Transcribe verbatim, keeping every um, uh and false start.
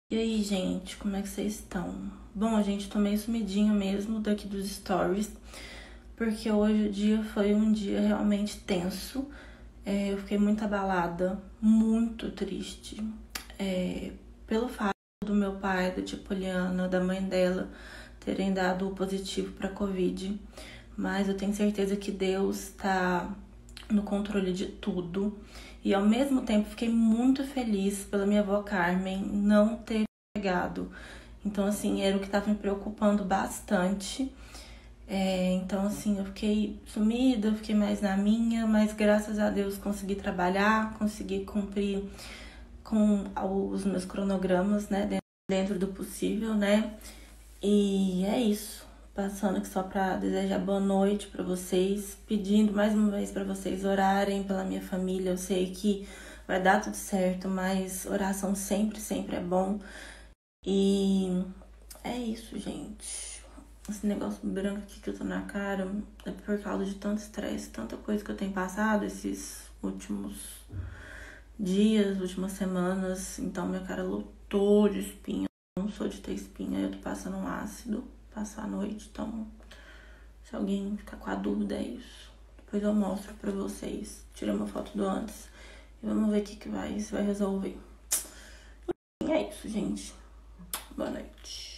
E aí, gente, como é que vocês estão? Bom, gente, tô meio sumidinha mesmo daqui dos stories, porque hoje o dia foi um dia realmente tenso. É, eu fiquei muito abalada, muito triste, é, pelo fato do meu pai, da tia Poliana, da mãe dela terem dado o positivo pra Covid. Mas eu tenho certeza que Deus tá no controle de tudo. E ao mesmo tempo fiquei muito feliz pela minha avó Carmen não ter pegado. Então, assim, era o que estava me preocupando bastante. É, então, assim, eu fiquei sumida, eu fiquei mais na minha, mas graças a Deus consegui trabalhar, consegui cumprir com os meus cronogramas, né, dentro do possível, né? E é isso. Passando aqui só para desejar boa noite para vocês, pedindo mais uma vez para vocês orarem pela minha família. Eu sei que vai dar tudo certo, mas oração sempre, sempre é bom. E é isso, gente. Esse negócio branco aqui que eu tô na cara é por causa de tanto estresse, tanta coisa que eu tenho passado esses últimos dias, últimas semanas. Então minha cara lotou de espinha. Eu não sou de ter espinha, eu tô passando um ácido, passar a noite. Então, se alguém ficar com a dúvida, é isso. Depois eu mostro pra vocês. Tirei uma foto do antes. E vamos ver o que, que vai, se vai resolver. E é isso, gente. Boa noite.